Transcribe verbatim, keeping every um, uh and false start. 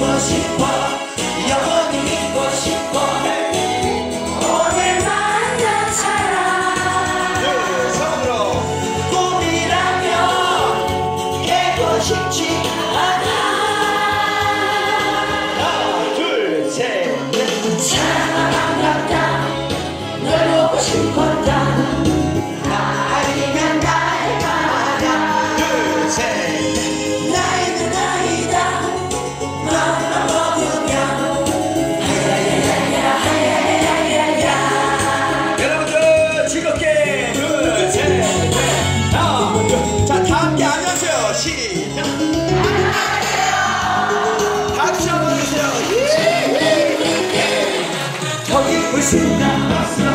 믿고 싶어 영원히 믿고 싶어 오늘 만난 사람 네, 손으로 꿈이라면 깨고 싶지 않아 하나 둘 셋 넷 사랑아 반갑다 널 보고 싶었다 아니면 날마다 둘셋 나이는 나이다 마음만 먹으면 하야야야야 하야야야야 여러분들 즐겁게 둘셋넷 하나 둘자 다 함께 안녕하세요 시작 박수 한번 주세요 더 기쁜 순간